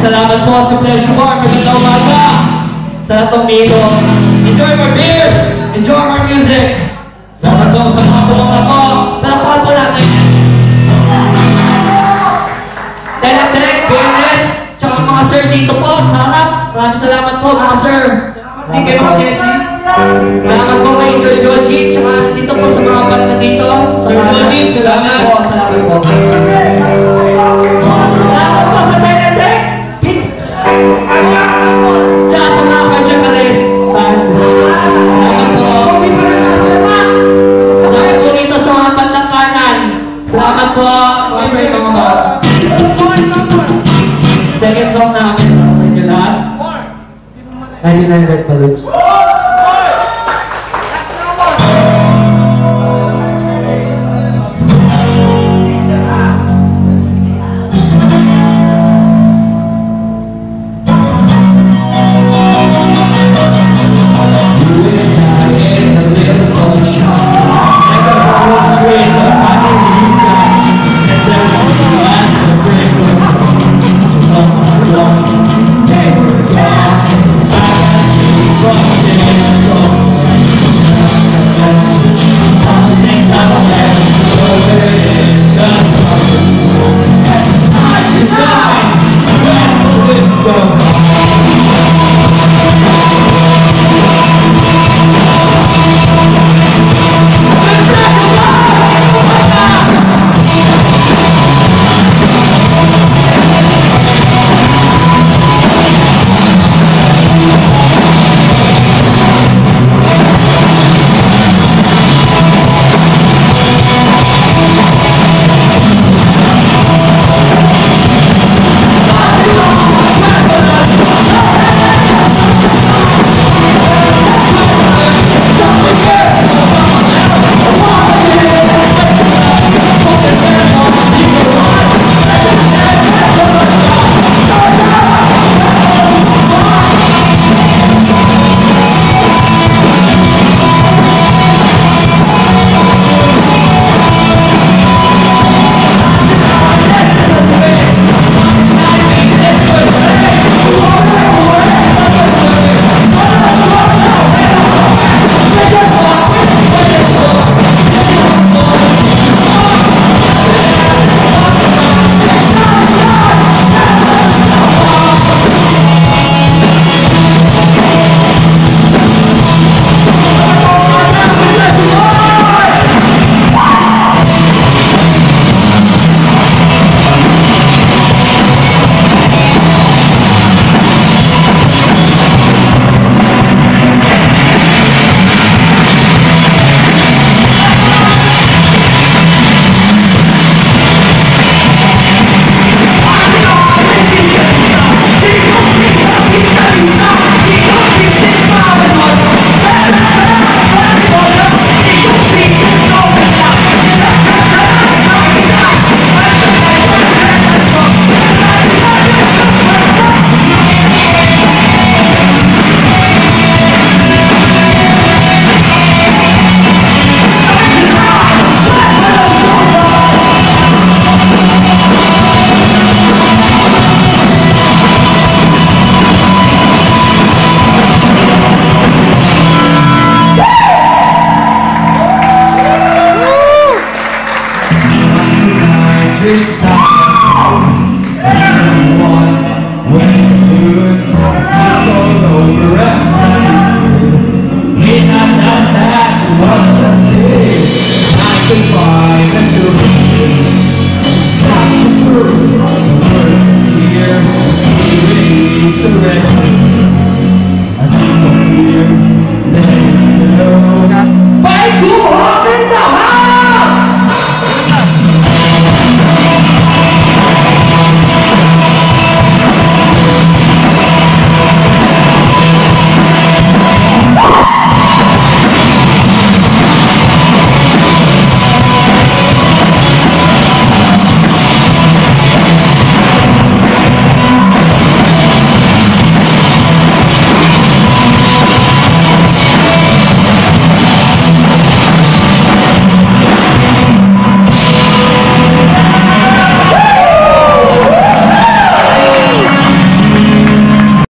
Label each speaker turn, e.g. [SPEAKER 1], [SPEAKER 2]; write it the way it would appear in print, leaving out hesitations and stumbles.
[SPEAKER 1] salamat po sa Pleasure Bar. Magandang umaga sa lahat ng dito. Enjoy my beers! Enjoy my music! Salamat po sa mga tulong ako. Palapakan po natin. Direct, business, tsaka mga sir dito po sa harap. Maraming salamat po mga sir. Hindi kayo mga Jesse. Salamat po kay Sir Joji, tsaka dito po sa mga banda dito. Sir Joji, salamat po. Salamat po. Salamat po sa Direct. Tsaka sa mga Kasyakares. Salamat po. Salamat po dito sa mga bandang kanan. Salamat po. Sir, mga mga. Second song namin sa inyo lahat. 99 Red Balloons.